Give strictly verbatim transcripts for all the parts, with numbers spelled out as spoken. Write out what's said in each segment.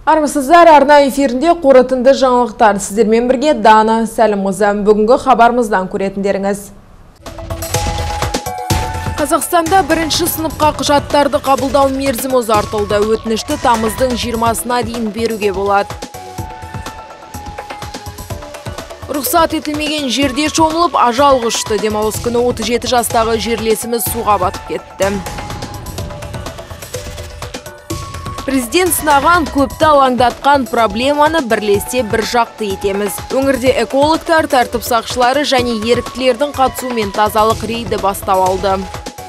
Армысыздар, арна эфирінде қорытынды жаңалықтар. Сіздермен бірге Дана Сәлімқызы. Бүгінгі хабарымыздан көретіндеріңіз. Қазақстанда бірінші сыныпқа құжаттарды қабылдау мерзімі ұзартылды. Өтінішті тамыздың жиырмасына дейін беруге болады. Рұқсат етілмеген жерде шомылып, ажал құшты. Демалыс күні отыз жеті жастағы жерлесіміз суға батып кетті. Президент сынаған, көпті алаңдатқан проблеманы бірлесе бір жақты етеміз. Өңірде экологтар, тәртіп сақшылары және еріктілердің қатысуымен тазалық рейді бастап алды.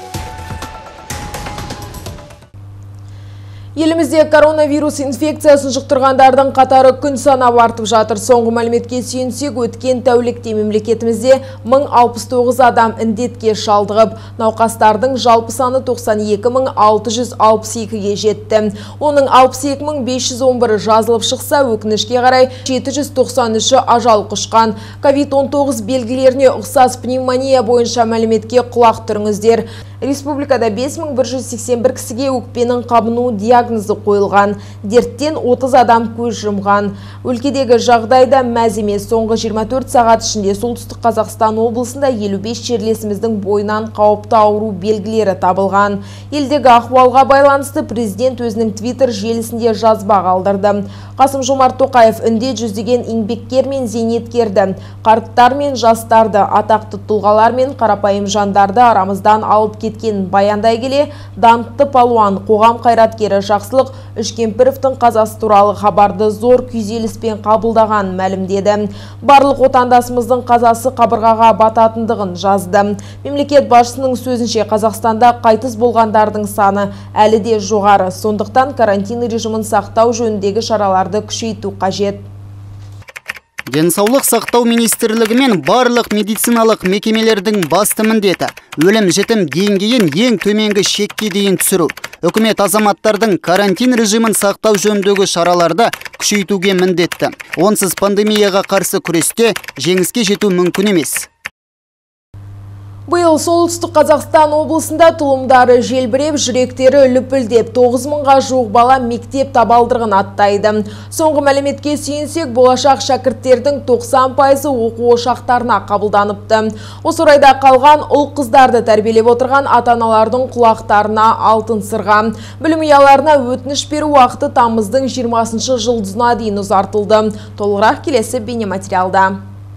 Елімізде коронавирус инфекциясын жұқтырғандардың қатары күн санап артып жатыр. Соңғы мәліметке сүйенсек, өткен тәулікте мемлекетімізде мың алпыс тоғыз адам індетке шалдығып, науқастардың жалпы саны тоқсан екі мың алты жүз алпыс екіге жетті. Оның алпыс екі мың бес жүз он бірі жазылып шықса, өкінішке қарай жеті жүз тоқсан үші ажал құшқан. ковид он тоғыз белгілеріне ұқсас пневмония бойынша мәліметке құлақ түріңіздер. Республикада бес мың бір жүз сексен бір кісіге өкпенің қабыну диагнозы қойылған. Дерттен отыз адам көз жұмған. Өлкедегі жағдайда мәз емес. Соңғы жиырма төрт сағат ішінде солтүстік Қазақстан облысында елу бес жерлесіміздің бойынан қауіпті ауру белгілері табылған. Елдегі ахуалға байланысты президент өзінің Твиттер желісінде жазба қалдырды. Қасым-Жомарт Тоқаев індет жүздеген еңбеккер мен зейнеткерді, қарттар мен жастарды, атақты тұлғалар мен қарапайым жандарды арамыздан алып кеткен баяндай келе, даңқты палуан, қоғам қайраткері Жақсылық Үшкемпіровтің қазасы туралы хабарды зор күйзеліспен қабылдаған мәлімдеді. Барлық отандасымыздың қазасы қабырғаға бататындығын жазды. Мемлекет басшысының сөзінше, Қазақстанда қайтыс болғандардың саны әлі де жоғары. Сондықтан карантин режимін сақтау жөніндегі шараларды күшейту қажет. Денсаулық сақтау министрлігі мен барлық медициналық мекемелердің басты міндеті өлім жітім деңгейін ең төменгі шекке дейін түсіру. Үкімет азаматтардың карантин режимін сақтау жөніндегі шараларды күшейтуге міндетті. Онсыз пандемияға қарсы күресте жеңіске жету мүмкін емес. Биыл солтүстік Қазақстан облысында тұлымдары желбіреп, жүректері лүпілдеп, тоғыз мыңға жуық бала мектеп табалдырығын аттайды. Соңғы мәліметке сүйенсек, болашақ шәкірттердің тоқсан пайызы оқу ошақтарына қабылданыпты. Осы орайда қалған ұл қыздарды тәрбиелеп отырған ата-аналардың құлақтарына алтын сырға. Білім ұяларына өтініш беру уақыты тамыздың жиырмасыншы жұлдызына дейін ұзартылды. Толығырақ келесі бейнематериалда.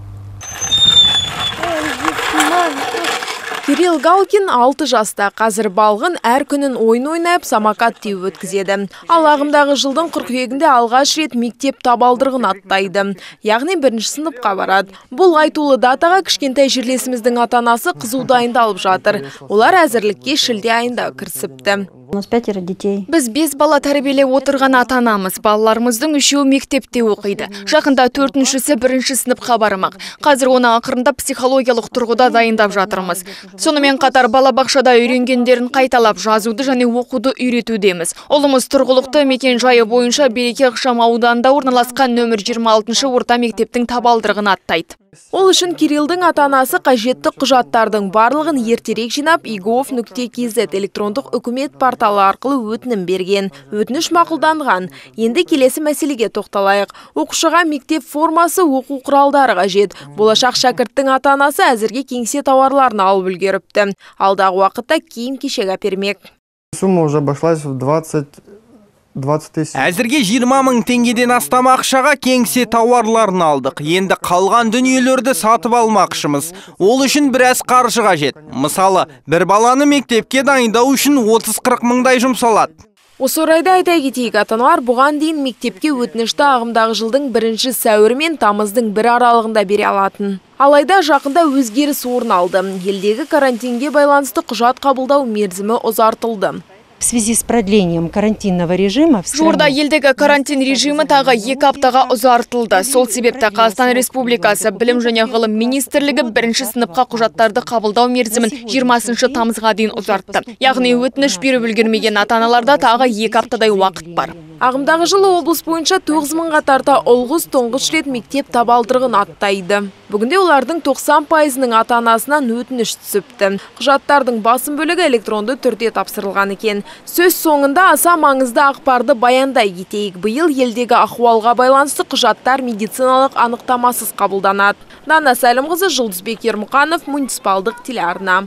Кирилл Галкин алты жаста, қазір балғын әр күнін ойын ойнап, самокат теуіп өткізеді. Ал ағымдағы жылдың қыркүйегінде алғаш рет мектеп табалдырығын аттайды. Яғни бірінші сыныпқа барады. Бұл айтулы датаға кішкентай жерлесіміздің ата-анасы қызу дайындалып жатыр. Олар әзірлікке шілде айында кірісіпті. У нас пятеро детей. Біз бес бала тәрбиелеп отырған ата-анамыз. Балаларымыздың үшеуі мектепте оқиды. Жақында төртіншісі бірінші сыныпқа бармақ. Қазір оны ақырында психологиялық тұрғыда дайындап жатырмыз. Сонымен қатар балабақшада үйренгендерін қайталап жазуды және оқуды үйретудеміз. Ұлымыз тұрғылықты мекен жайы бойынша Береке ықшам ауданында орналасқан нөмір жиырма алтыншы орта мектептің табалдырығын аттайды. Ол үшін Кириллдің ата-анасы қажетті құжаттардың барлығын ертерек жинап, и гов нүкте кз электрондық үкімет порталы арқылы өтінім берген. Өтініш мақұлданған. Енді келесі мәселеге тоқталайық. Оқушыға мектеп формасы, оқу құралдары қажет. Болашақ шәкірттің ата-анасы әзірге кеңсе тауарларын алып үлгеріпті. Алдағы уақытта киім-кешек әпермек. Сумма уже обошлась в двадцать тысяч. Әзірге жиырма мың теңгеден астам ақшаға кеңсе тауарларын алдық. Енді қалған дүниелерді сатып алмақшымыз. Ол үшін біраз қаржы қажет. Мысалы, бір баланы мектепке дайындау үшін отыз қырық мыңдай жұмсалады. Осы орайда айта кетейік, ата-аналар бұған дейін мектепке өтінішті ағымдағы жылдың бірінші сәуірі мен тамыздың бір аралығында бере алатын. Алайда жақында өзгеріс орын алды. Елдегі карантинге байланысты құжат қабылдау мерзімі ұзартылды. В связи с продлением карантинного режима... Жуырда елдегі карантин режимі тағы екі аптаға ұзартылды. Сол себепті Қазақстан Республикасы Білім және ғылым министрлігі бірінші сыныпқа құжаттарды қабылдау мерзімін жиырмасыншы тамызға дейін ұзартты. Яғни өтініш беріп үлгермеген ата-аналарда тағы екі аптадай уақыт бар. Ағымдағы жылы облыс бойынша тоғыз мыңға тарта ұл-қыз тұңғыш рет мектеп табалдырығын аттайды. Бүгінде олардың тоқсан пайызының ата-анасынан өтініш түсіпті. Құжаттардың басым бөлігі электронды түрде тапсырылған екен. Сөз соңында аса маңызды ақпарды баяндай кетейік. Биыл елдегі ахуалға байланысты құжаттар медициналық анықтамасыз қабылданады. Дана Сәлімқызы, Жұлдызбек Ермұқанов, муниципалдық телеарна.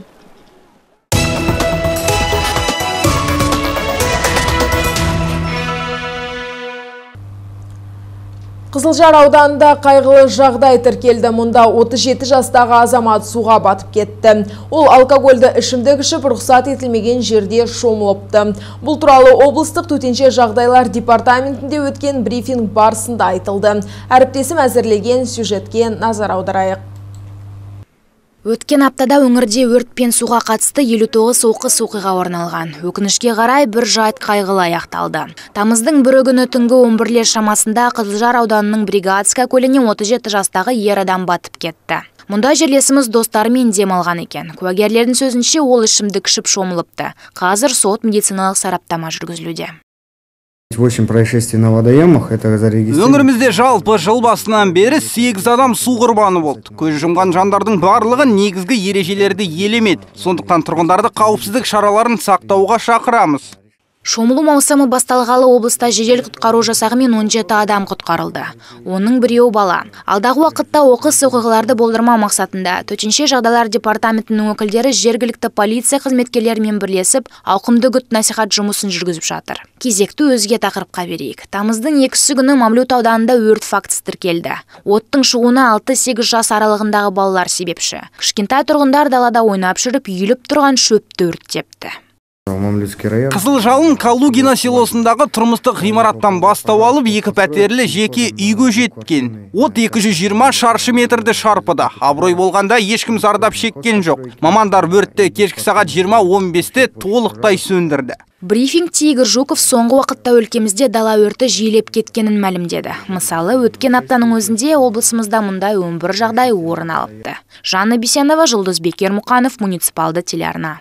Қызылжар ауданында қайғылы жағдай тіркелді. Мұнда отыз жеті жастағы азамат суға батып кетті. Ол алкогольді ішімдік ішіп рұқсат етілмеген жерде шомылыпты. Бұл туралы облыстық төтенше жағдайлар департаментінде өткен брифинг барысында айтылды. Әріптесім әзірлеген сюжетке назар аударайық. Өткен аптада өңірде өрт пен суға қатысты елу тоғыз оқыс оқиға орын алған. Өкінішке қарай бір жайт қайғылы аяқталды. Тамыздың бірі күні түнгі он бірлер шамасында Қызылжар ауданының Бригадская көлінен отыз жеті жастағы ер адам батып кетті. Мұнда жерлесіміз достарымен демалған екен. Куәгерлердің сөзінше ол ішімдік ішіп шомылыпты. Қазір сот медициналық сараптама жүргізілуде. восемь происшествий на водоемах, это зарегистрировано. Өңірімізде жалпы жыл басынан бері сегіз адам су құрбаны болды. Көз жұмған жандардың барлығы негізгі ережелерді елемеді. Сондықтан тұрғындарды қауіпсіздік шараларын сақтауға шақырамыз. Шомылу маусымы басталғалы облыста жедел құтқару жасағы мен он жеті адам құтқарылды. Оның біреуі бала. Алдағы уақытта оқыс оқиғаларды болдырмау мақсатында төтенше жағдайлар департаментінің өкілдері жергілікті полиция қызметкерлерімен бірлесіп, ауқымды үгіт-насихат жұмысын жүргізіп жатыр. Кезекті өзге тақырыпқа берейік. Тамыздың екісі күні Мамлют ауданында өрт фактісі тіркелді. Оттың шығуына алты сегіз жас аралығындағы балалар себепші. Кішкентай тұрғындар далада ойнап жүріп, үйіліп тұрған шөпті өрттепті. Қызыл жалын Калугина селосындағы тұрмыстық ғимараттан бастау алып, екі пәтерлі жеке үйге жеткен. От екі жүз жиырма шаршы метрді шарпыды. Абырой болғанда ешкім зардап шеккен жоқ. Мамандар өртті кешкі сағат жиырма он бесте толықтай сөндірді. Брифингте Игорь Жуков соңғы уақытта өлкемізде дала өрті жиілеп кеткенін мәлімдеді. Мысалы, өткен аптаның өзінде облысымызда мұндай он бір жағдай орын алыпты. Жанна Бисенова, Жұлдызбек Ермұқанов, муниципалды телеарна.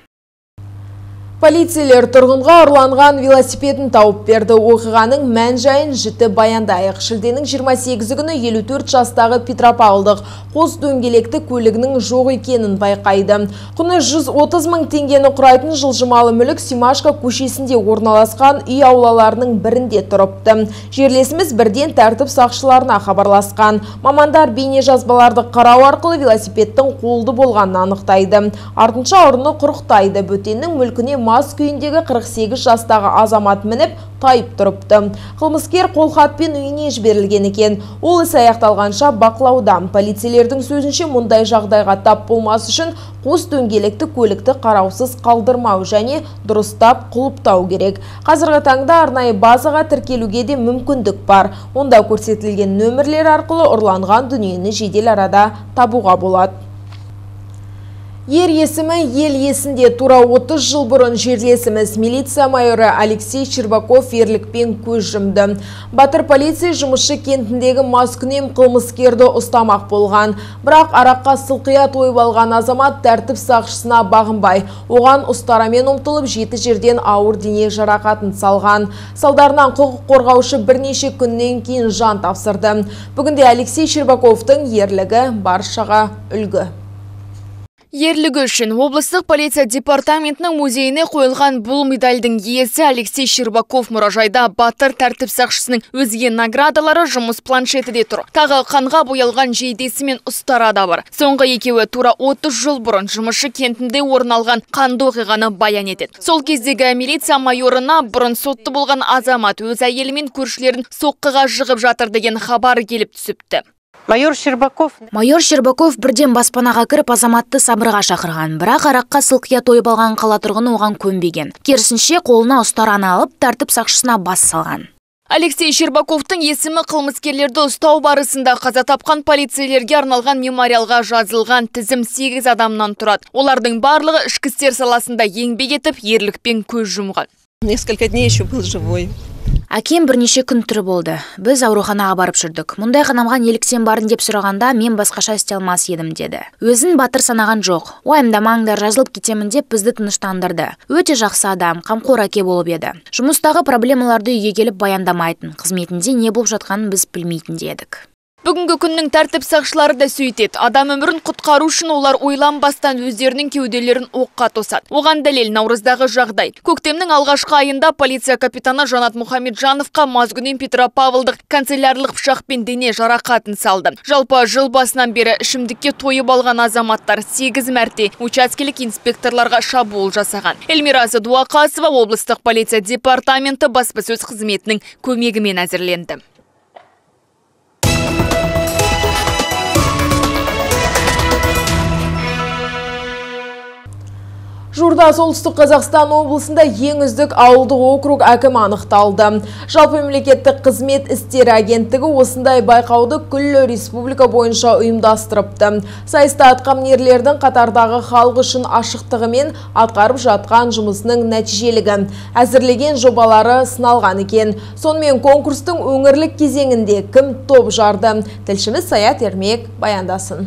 Полицейлер тұрғынға ұрланған велосипедін тауып берді. Оқиғаның мән жайын жіті баяндайық. Шілденің жиырма сегізі күні елу төрт жастағы Петропавлдық қос дөңгелекті көлігінің жоқ екенін байқайды. Құны жүз отыз мың теңгені құрайтын жылжымалы мүлік Симашко көшесінде орналасқан үй аулаларының бірінде тұрыпты. Жерлесіміз бірден тәртіп сақшыларына хабарласқан. Мамандар бейне жазбаларды қарау арқылы велосипедтің қолды болғанын анықтайды. Артынша ұрыны құрықтайды. Бөтеннің мүлкіне мас күйіндегі қырық сегіз жастағы азамат мініп тайып тұрыпты. Қылмыскер қолхатпен үйіне жіберілген екен. Ол іс аяқталғанша бақылауда. Полицейлердің сөзінше мұндай жағдайға тап болмас үшін қос дөңгелекті көлікті қараусыз қалдырмау және дұрыстап құлыптау керек. Қазіргі таңда арнайы базаға тіркелуге де мүмкіндік бар. Онда көрсетілген нөмірлер арқылы ұрланған дүниені жедел арада табуға болады. Ер есімі ел есінде. Тура отыз жыл бұрын жерлесіміз милиция майоры Алексей Щербаков ерлікпен көз жұмды. Батыр полиция жұмысшы кентіндегі маскүнем қылмыскерді ұстамақ болған. Бірақ араққа сылқия тойып алған азамат тәртіп сақшысына бағынбай, оған ұстарамен ұмтылып жеті жерден ауыр дене жарақатын салған. Салдарынан құқық қорғаушы бірнеше күннен кейін жан тапсырды. Бүгінде Алексей Щербаковтың ерлігі баршаға үлгі. Ерлігі үшін облыстық полиция департаментінің музейіне қойылған бұл медальдің иесі Алексей Щербаков мұражайда батыр тәртіп сақшысының өзге наградалары жұмыс планшеті де тұр. Тағы қанға боялған жейдесі мен ұстара да бар. Соңғы екеуі тура отыз жыл бұрын жұмысшы кентінде орын алған қанды оқиғаны баян етеді. Сол кездегі милиция майорына бұрын сотты болған азамат өз әйелі мен көршілерін соққыға жығып жатыр деген хабар келіп түсіпті. Майор Щербаков. Майор Щербаков бірден баспанаға кіріп азаматты сабырға шақырған. Бірақ араққа сылқия тойып алған қала тұрғыны оған көнбеген. Керісінше қолына ұстараны алып, тәртіп сақшысына бас салған. Алексей Щербаковтың есімі қылмыскерлерді ұстау барысында қаза тапқан полицейлерге арналған мемориалға жазылған тізім сегіз адамнан тұрады. Олардың барлығы ішкі істер саласында еңбек етіп, ерлікпен көз жұмған. Несколько дней еще был живой. Әкем бірнеше күн тірі болды. Біз ауруханаға барып жүрдік. Мұндай қанамға неліктен барын деп сұрағанда, мен басқаша істей алмас едім деді. Өзін батыр санаған жоқ. Уайымдамаңдар, жазылып кетемін деп бізді тыныштандырды. Өте жақсы адам, қамқор әке болып еді. Жұмыстағы проблемаларды үйге келіп баяндамайтын. Қызметінде не болып жатқанын біз білмейтін дедік. Бүгінгі күннің тәртіп сақшылары да сөйтеді. Адам өмірін құтқару үшін олар ойланбастан өздерінің кеуделерін оққа тосады. Оған дәлел наурыздағы жағдай. Көктемнің алғашқы айында полиция капитаны Жанат Мұхамеджановқа Мазгүнем Петропавлдық канцелярлық пышақпен дене жарақатын салды. Жалпы жыл басынан бері ішімдікке тойып алған азаматтар сегіз мәрте учаскелік инспекторларға шабуыл жасаған. Эльмира Дуақасова облыстық полиция департаменті баспасөз қызметінің көмегімен әзірленді. Журда солтүстік Қазақстан облысында ең үздік ауылдық округ әкімі анықталды. Жалпы мемлекеттік қызмет істері агенттігі осындай байқауды күллі республика бойынша ұйымдастырыпты. Сайыста атқамінерлердің қатардағы халық үшін ашықтығы мен атқарып жатқан жұмысының нәтижелігі, әзірлеген жобалары сыналған екен. Сонымен конкурстың өңірлік кезеңінде кім топ жарды? Тілшіміз Саят Ермек баяндасын.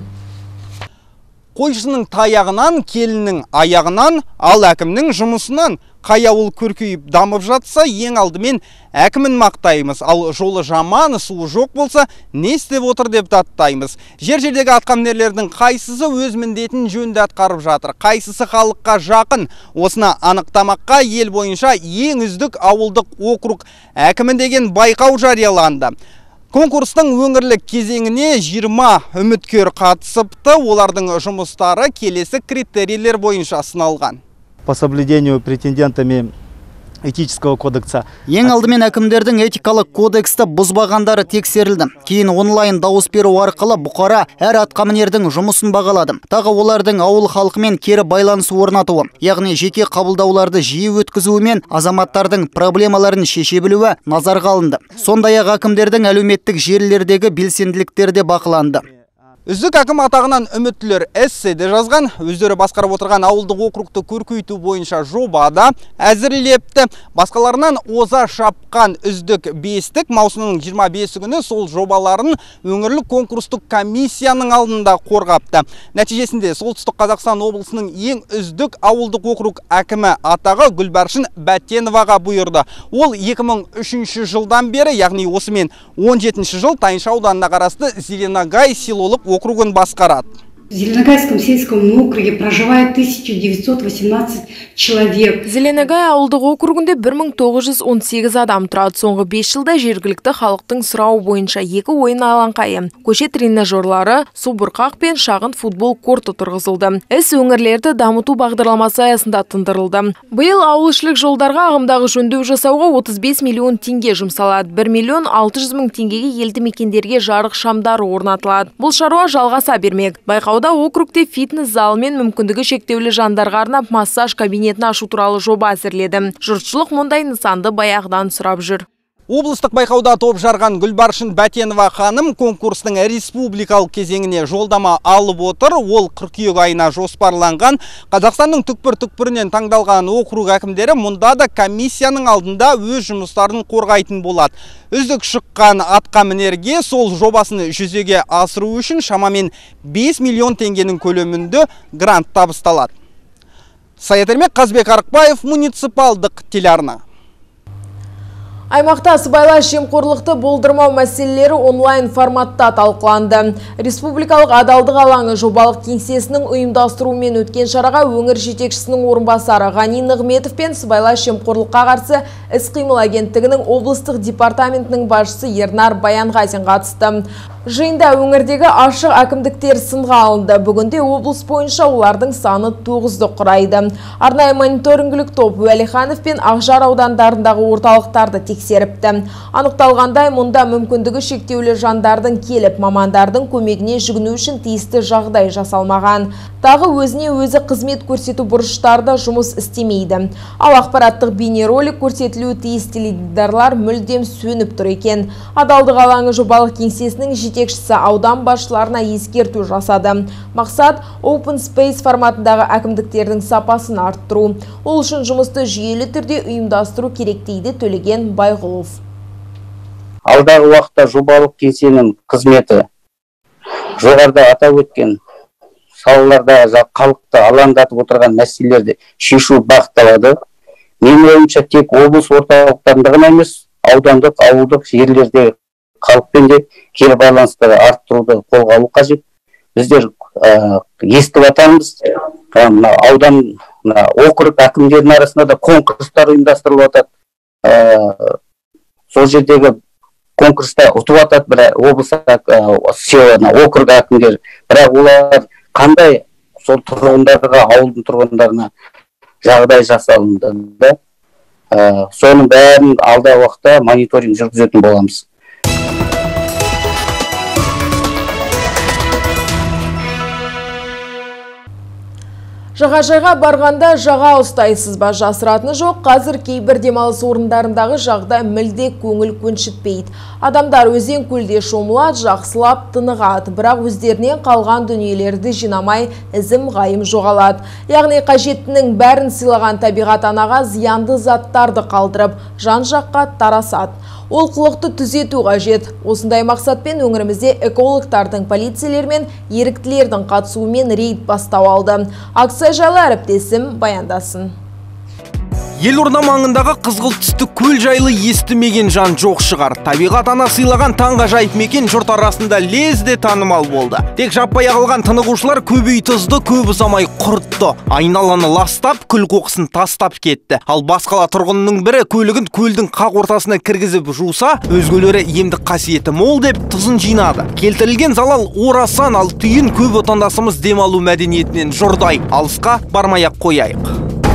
Қойшының таяғынан, келінің аяғынан, ал әкімнің жұмысынан қай ауыл көркейіп дамып жатса, ең алдымен әкімін мақтаймыз. Ал жолы жаман, суы жоқ болса, не істеп отыр деп даттаймыз. Жер-жердегі атқамінерлердің қайсысы өз міндетін жөнді атқарып жатыр, қайсысы халыққа жақын. Осыны анықтамаққа ел бойынша ең үздік ауылдық округ әкімі деген байқау жарияланды. Конкурстың өңірлік кезеңіне жиырма үміткер қатысыпты, олардың жұмыстары келесі критерийлер бойынша сыналған. По соблюдению претендентами этического кодекса. Ең алдымен әкімдердің этикалық кодексті бұзбағандары тексерілді. Кейін онлайн дауыс беру арқылы бұқара әр атқамінердің жұмысын бағалады. Тағы олардың ауыл халқымен кері байланыс орнатуы, яғни жеке қабылдауларды жиі өткізуімен азаматтардың проблемаларын шеше білуі назарға алынды. Сондай-ақ әкімдердің әлеуметтік желілердегі белсенділіктері де бақыланды. Үздік әкім атағынан үміттілер эсседе жазған, өздері басқарып отырған ауылдық округты көркейту бойынша жобада әзірлепті. Басқаларынан оза шапқан үздік бестік маусымның жиырма бесі күні сол жобаларын өңірлік конкурстық комиссияның алдында қорғапты. Нәтижесінде солтүстік Қазақстан облысының ең үздік ауылдық округ әкімі атағы Гүлбаршын Бәтеноваға бұйырды. Ол екі мың үшінші жылдан бері, яғни осымен он жетінші жыл Тайынша ауданына қарасты Зеленогай селолық округын басқарады. В Зеленогайском сельском округе проживает тысяча девятьсот восемнадцать человек. Зеленогай ауылдық округінде бір мың тоғыз жүз он сегіз адам тұрады. Соңғы бес жылда жергілікті халықтың сұрауы бойынша екі ойын алаңқайы, көше тренажерлары, субұрқақ пен шағын футбол корты тұрғызылды. Іс өңірлерді дамыту бағдарламасы аясында тындырылды. Биыл ауылшылық жолдарға ағымдағы жөндеу жасауға отыз бес миллион теңге жұмсалады. бір миллион алты жүз мың теңгеге елді мекендерге жарық шамдары орнатылады. Бұл шаруа жалғаса бермек. Байқау округте фитнес зал мен мүмкіндігі шектеулі жандарға арнап массаж кабинетін ашу туралы жоба әзірледі. Жұртшылық мұндай нысанды баяғыдан сұрап жүр. Облыстық байқауда топ жарған Гүлбаршын Бәтенова ханым конкурстың республикалық кезеңіне жолдама алып отыр. Ол қыркүйек айына жоспарланған. Қазақстанның түкпір-түкпірінен таңдалған округ әкімдері мұнда да комиссияның алдында өз жұмыстарын қорғайтын болады. Үздік шыққан атқамінерге сол жобасын жүзеге асыру үшін шамамен бес миллион теңгенің көлемінде грант табысталады. Саят Ермек, Қазбек Арықбаев, муниципалдық телеарна. Аймақта сыбайлас жемқорлықты болдырмау мәселелері онлайн форматта талқыланды. Республикалық адалдық алаңы жобалық кеңсесінің ұйымдастыруымен өткен шараға өңір жетекшісінің орынбасары Ғани Нығметов пен сыбайлас жемқорлыққа қарсы іс-қимыл агенттігінің облыстық департаментінің басшысы Ернар Баянғазин қатысты. Жиында өңірдегі ашық әкімдіктер сынға алынды. Бүгінде облыс бойынша олардың саны тоғызды құрайды. Арнайы мониторингілік топ Уәлиханов пен Ақжар аудандарындағы орталықтарды тексеріпті. Анықталғандай, мұнда мүмкіндігі шектеулі жандардың келіп, мамандардың көмегіне жүгіну үшін тиісті жағдай жасалмаған. Тағы өзіне өзі қызмет көрсету бұрыштарда жұмыс істемейді. Ал ақпараттық бейнеролик көрсетілуі тиіс теледидарлар мүлдем сөніп тұр екен. Адалдық алаңы жобалық кеңсесінің жетекшісі аудан басшыларына ескерту жасады. Мақсат Open Space форматындағы әкімдіктердің сапасын арттыру. Ол үшін жұмысты жүйелі түрде ұйымдастыру керек дейді Төлеген Байғұлов. алдағы уақытта жобалық кеңсенің қызметі жоғарыда атап өткен салаларда халықты алаңдатып отырған мәселелерді шешу бағытталады. Менің ойымша тек облыс орталықтарында ғана емес, аудандық, ауылдық жерлерде халықпен де кері байланысты арттыруды қолға алу қажет. Біздер естіп жатамыз, аудан округ әкімдерінің арасында да конкурстар ұйымдастырылып жатады. Сол жердегі конкурста ұтып жатады бір облыс округ әкімдері. Бірақ олар қандай сол тұрғындарға, ауылдың тұрғындарына жағдай жасалынды да. Соның бәрін алдағы уақытта мониторинг жүргізетін боламыз. Жағажайға барғанда жаға ұстайсыз ба? Жасыратыны жоқ, қазір кейбір демалыс орындарындағы жағдай мүлде көңіл көншітпейді. Адамдар өзен көлде шомылады, жақсылап тынығады, бірақ өздерінен қалған дүниелерді жинамай ізім ғайым жоғалады. Яғни қажеттінің бәрін сыйлаған табиғат анаға зиянды заттарды қалдырып, жан жаққа тарасады. Ол қылықты түзету қажет. Осындай мақсатпен өңірімізде экологтардың, полицейлер мен еріктілердің қатысуымен рейд бастау алды. Акция жайлы әріптесім баяндасын. Елорда маңындағы қызғылт түсті көл жайлы естімеген жан жоқ шығар. Табиғат ана сыйлаған таңғажайып мекен жұрт арасында лезде танымал болды. Тек жаппай ағылған тынығушылар көбейтізді, көп ұзамай құртты. Айналаны ластап, күл қоқысын тастап кетті. Ал басқала тұрғынның бірі көлігін көлдің қақ ортасына кіргізіп жуса, өзгелері емдік қасиеті мол деп тұзын жинады. Келтірілген залал орасан, ал түйін көп отандасымыз демалу мәдениетінен жұрдай. Алысқа бармай-ақ қояйық.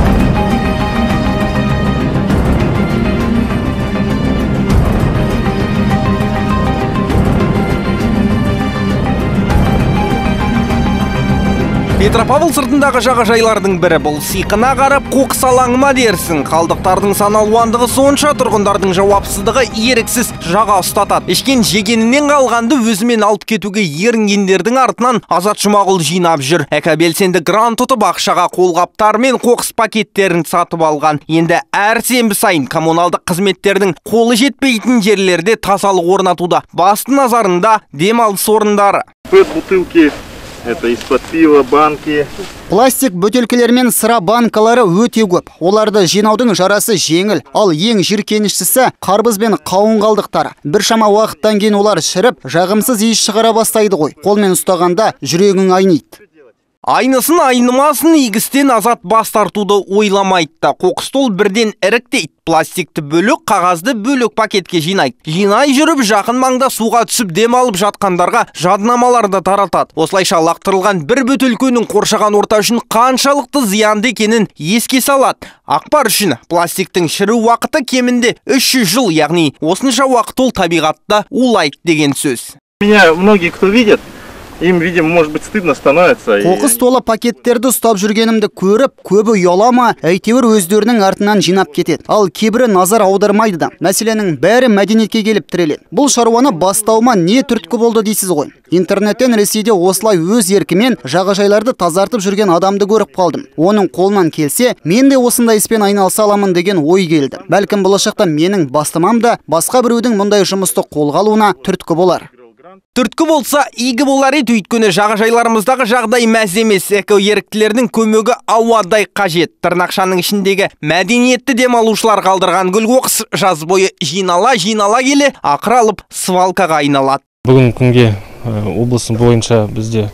Петропавл сыртындағы жағажайлардың бірі бұл. Сиқына қарап қоқыс алаңы ма дерсің? Қалдықтардың саналуандығы сонша, тұрғындардың жауапсыздығы еріксіз жаға ұстатады. Ішкен жегенінен қалғанды өзімен алып кетуге ерінгендердің артынан Азат Жұмағұл жинап жүр. Әка белсенді грант ұтып ақшаға қолғаптар мен қоқыс пакеттерін сатып алған. Енді әр сенбі сайын коммуналдық қызметтердің қолы жетпейтін жерлерде тазалық орнатуда. Басты назарында демалыс орындары. Бутылки. Это из-под пива, банки. Пластик бөтелкелер мен сыра банкалары өте көп. Оларды жинаудың жарасы жеңіл. Ал ең жиіркенішісі қарбыз бен қауын қалдықтары. Біршама уақыттан кейін олар шіріп, жағымсыз иіс шығара бастайды ғой. Қолмен ұстағанда жүрегің айниды. Айнысын айнымасын егістен Азат бас тартуды ойламайды да. Қоқыстол бірден іріктейді. Пластикті бөлік, қағазды бөлік пакетке жинайды. Жинай жүріп, жақын маңда суға түсіп демалып жатқандарға жаднамаларды таратады. Осылайша лақтырылған бір бөтелкенің қоршаған орта үшін қаншалықты зиянды екенін еске салады. Ақпар үшін пластиктің шіру уақыты кемінде үш жүз жыл, яғни осынша уақыт ол табиғатта улайды деген сөз. Меня многие кто видят, им, видимо, может быть, стыдно становится. Қоқыс толы пакеттерді ұстап жүргенімді көріп, көбі ұялама, әйтеуір өздерінің артынан жинап кетеді. Ал кейбірі назар аудармайды да. Мәселенің бәрі мәдениетке келіп тіреледі. Бұл шаруаны бастауыма не түрткі болды дейсіз ғой. Интернеттен Ресейде осылай өз еркімен жағажайларды тазартып жүрген адамды көріп қалдым. Оның қолынан келсе, мен де осындай іспен айналыса аламын деген ой келді. Бәлкім болашақта менің бастамам да басқа біреудің мұндай жұмысты қолға алуына түрткі болар. Түрткі болса, игі болар еді, өйткені жағажайларымыздағы жағдай мәз емес. Эко еріктілердің көмегі ауадай қажет. Тырнақшаның ішіндегі мәдениетті демалушылар қалдырған гүл қоқыс жаз бойы жинала жинала келе ақыр алып свалкаға айналады. Бүгін күнге облысың бойынша бізде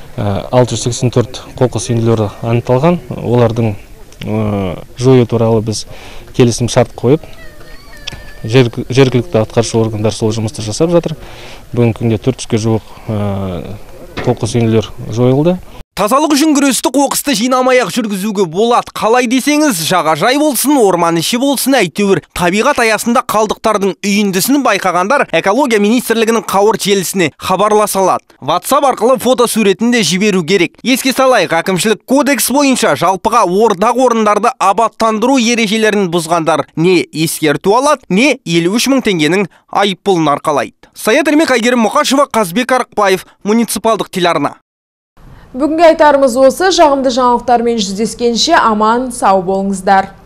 алты жүз сексен төрт қоқыс үйінділері анықталған. Олардың жою туралы біз келісім шарт қойып, жергілікті атқарушы органдар сол жұмысты жасап жатыр. Бүгін күнде төрт жүзге жуық қоқыс үйінділер жойылды. Тазалық үшін күресті қоқысты жинамай-ақ жүргізуге болады. Қалай десеңіз, жағажай болсын, орман іші болсын, әйтеуір табиғат аясында қалдықтардың үйіндісін байқағандар экология министрлігінің қауырт желісіне хабарласа алады. WhatsApp арқылы фото суретін де жіберу керек. Еске салайық, әкімшілік кодекс бойынша жалпыға ортақ орындарды абаттандыру ережелерін бұзғандар не ескерту алады, не елу үш мың теңгенің айыппұлын арқалайды. Саят Ермек, Айгерім Мұқашева, Қазбек Арықбаев, муниципалдық телеарна. Бүгінгі айтарымыз осы. Жағымды жаңалықтармен жүздескенше аман сау болыңыздар.